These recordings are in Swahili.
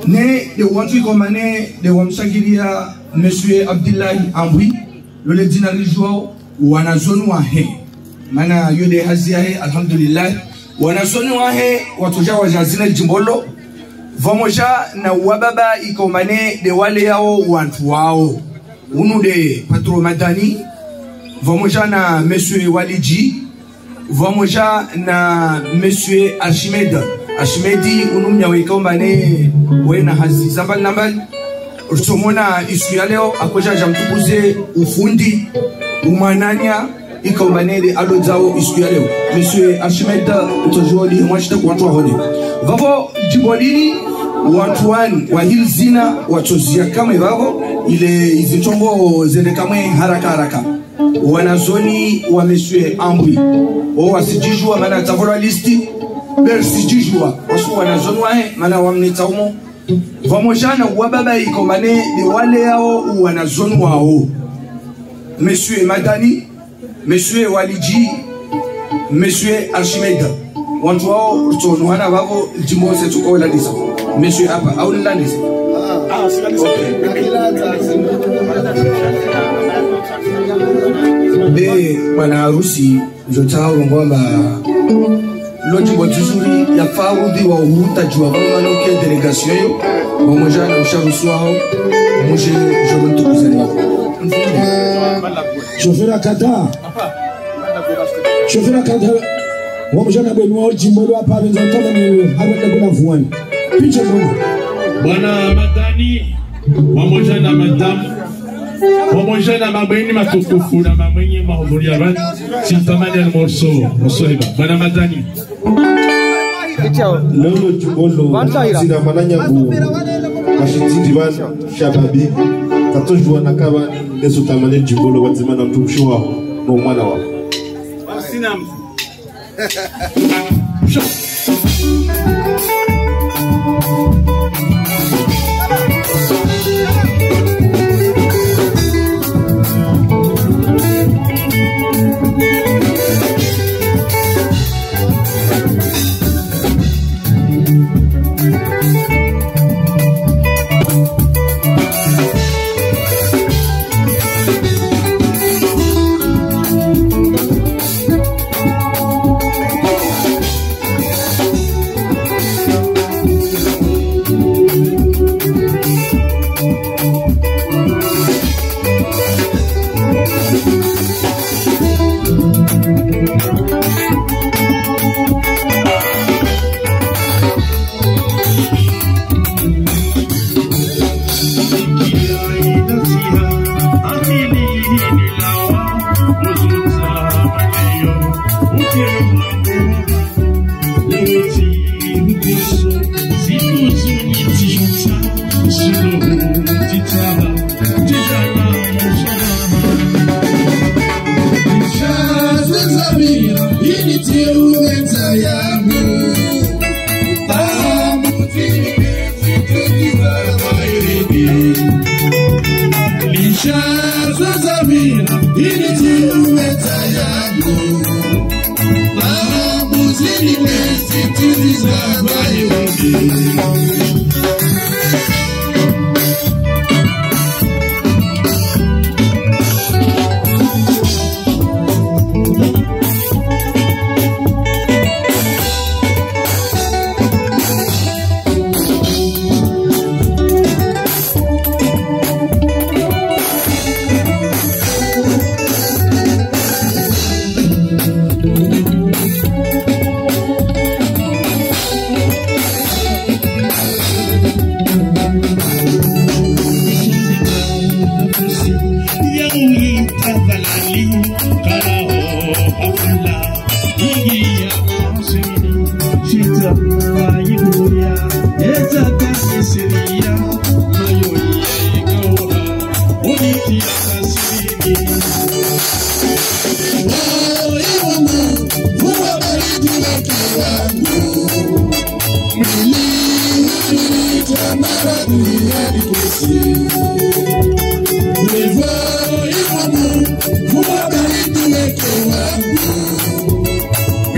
ne de wantu komane de wamshagiria Monsieur Abdullahi Ambwi le dinarijwa wanazonu wa he mana yule hazia he alhamdulillah wanazonu wa he watuja wajazina jimbolo vamoja na wababa ikomane de wale yao wantu wao unu de patro madani vamoja na Monsieur Waliji vamoja na Monsieur Archimedi unumnya wikombane wena hazi zambal nambal usomona isu ya leo akoja jamtukuze ufundi umananya ikombane de alozao isu ya leo Monsieur Archimedi utojoli mwashita kwa hodi vavo jibolini watu wa hilzina watozia kama hivyo ile izitongo zene kama haraka wanazoni wa Monsieur Ambwi o wasijijua maana tavola listi persijijua wasu wanazoni wa maana wamnita umo vamojana wababa ikomane ni wale yao wanazoni wao Monsieur Madani Monsieur Waliji Monsieur Archimedi wantu wao tunaona wao jimbo zetu kwa landisa Monsieur hapa au landisa bwana harusi njotao ngomba lojimbo tuzuri ya faudi wa uhuta jua kama noke delegation yo pamoja na usharusi wao muje joronto kuzaliwa Chauffeur kada wamjana beno jimbo lo hapa nzantana ni hapo kuna vuani picha ndogo bwana Madani pamoja na madam pamoja na mabweni matukufu na mamenye mahudhuria bani sitamani almorso hiba bwana Madani lolo jimbo sina mananya bu mashiti divan shababi katojua nakaba leso tamane jimbo lo watima na mtumshwa no mwana wa sina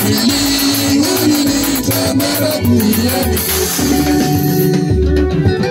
Maravilha.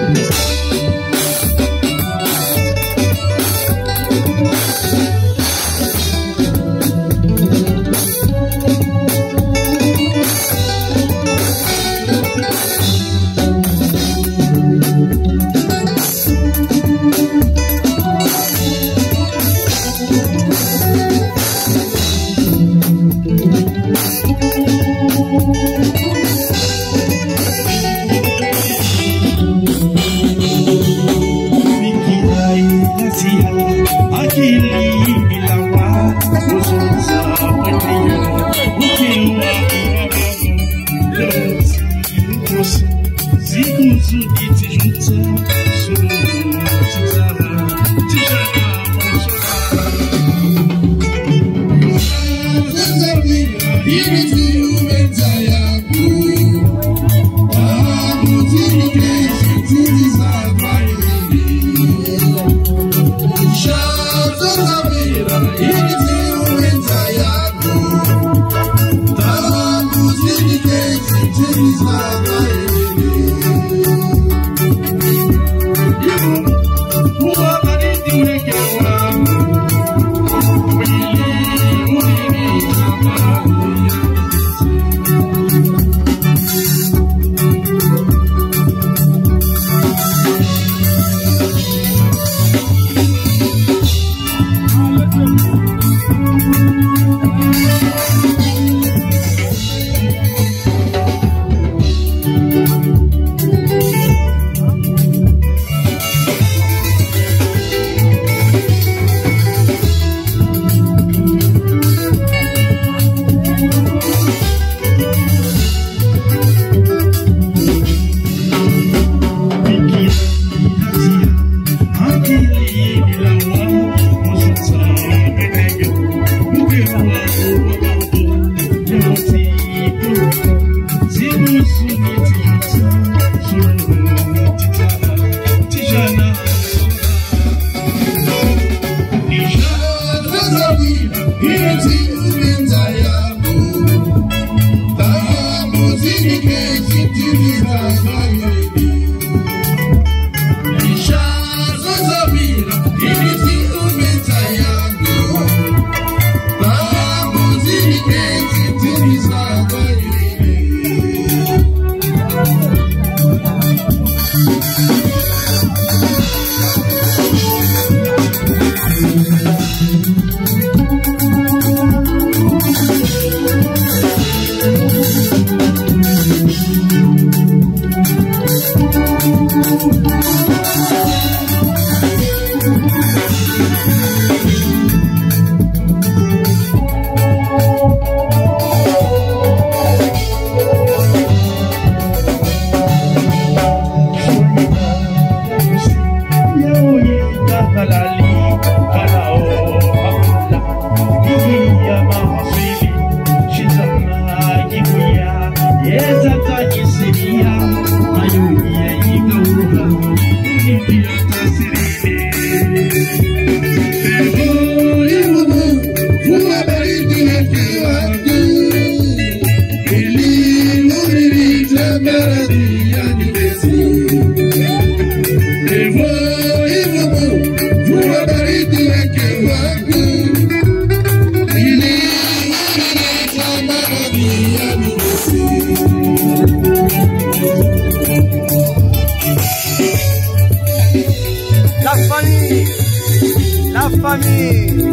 La famille.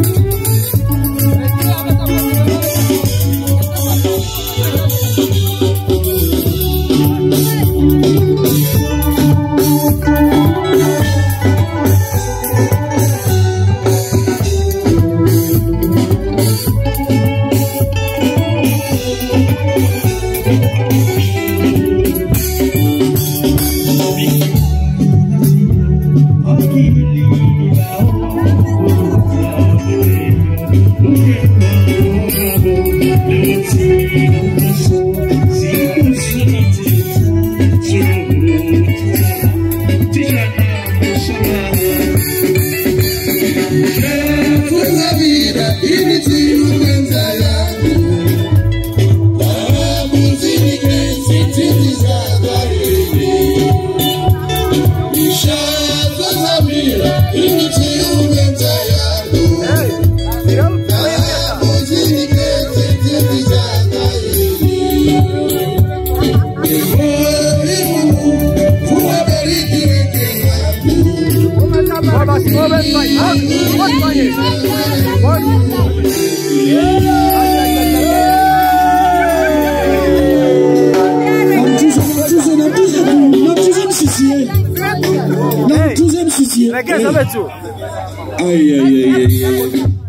Aïe, aïe, aïe, aïe, aïe.